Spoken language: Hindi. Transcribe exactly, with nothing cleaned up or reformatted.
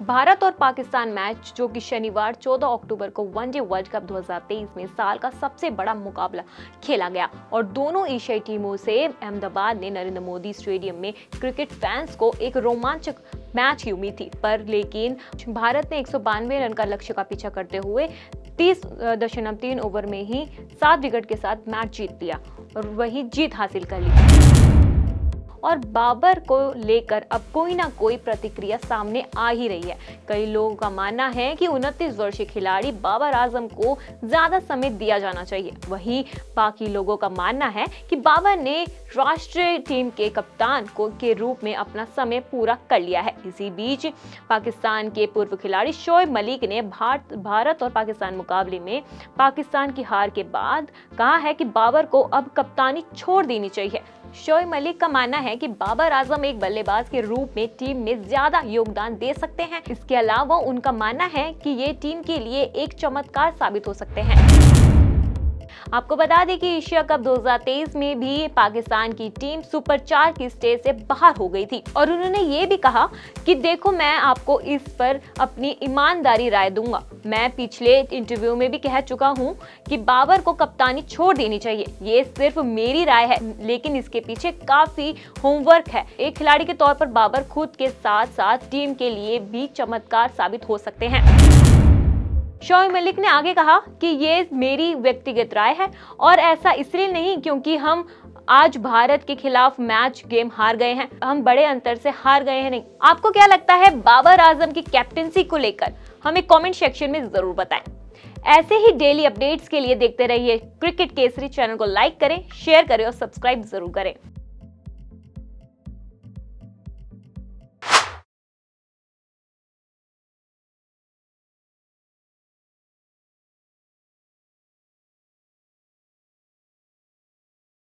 भारत और पाकिस्तान मैच, जो कि शनिवार चौदह अक्टूबर को वनडे वर्ल्ड कप दो हज़ार तेईस में साल का सबसे बड़ा मुकाबला खेला गया और दोनों एशियाई टीमों से अहमदाबाद ने नरेंद्र मोदी स्टेडियम में क्रिकेट फैंस को एक रोमांचक मैच की उम्मीद थी, पर लेकिन भारत ने एक सौ बानवे रन का लक्ष्य का पीछा करते हुए तीस दशमलव तीन ओवर में ही सात विकेट के साथ मैच जीत लिया और वही जीत हासिल कर ली। और बाबर को लेकर अब कोई ना कोई प्रतिक्रिया सामने आ ही रही है। कई लोगों का मानना है कि उनतीस वर्षीय खिलाड़ी बाबर आजम को ज्यादा समय दिया जाना चाहिए। वहीं बाकी लोगों का मानना है कि बाबर ने राष्ट्रीय टीम के कप्तान को के रूप में अपना समय पूरा कर लिया है। इसी बीच पाकिस्तान के पूर्व खिलाड़ी शोएब मलिक ने भारत भारत और पाकिस्तान मुकाबले में पाकिस्तान की हार के बाद कहा है कि बाबर को अब कप्तानी छोड़ देनी चाहिए। शोएब मलिक का मानना है कि बाबर आजम एक बल्लेबाज के रूप में टीम में ज्यादा योगदान दे सकते हैं। इसके अलावा उनका मानना है कि ये टीम के लिए एक चमत्कार साबित हो सकते हैं। आपको बता दें कि एशिया कप दो हज़ार तेईस में भी पाकिस्तान की टीम सुपर चार की स्टेज से बाहर हो गई थी और उन्होंने ये भी कहा कि देखो, मैं आपको इस पर अपनी ईमानदारी राय दूंगा। मैं पिछले इंटरव्यू में भी कह चुका हूं कि बाबर को कप्तानी छोड़ देनी चाहिए। ये सिर्फ मेरी राय है, लेकिन इसके पीछे काफी होमवर्क है। एक खिलाड़ी के तौर पर बाबर खुद के साथ साथ टीम के लिए भी चमत्कार साबित हो सकते हैं। शोएब मलिक ने आगे कहा कि ये मेरी व्यक्तिगत राय है और ऐसा इसलिए नहीं क्योंकि हम आज भारत के खिलाफ मैच गेम हार गए हैं, हम बड़े अंतर से हार गए हैं नहीं। आपको क्या लगता है बाबर आजम की कैप्टनसी को लेकर? हमें कमेंट सेक्शन में जरूर बताएं। ऐसे ही डेली अपडेट्स के लिए देखते रहिए क्रिकेट केसरी। चैनल को लाइक करें, शेयर करें और सब्सक्राइब जरूर करें।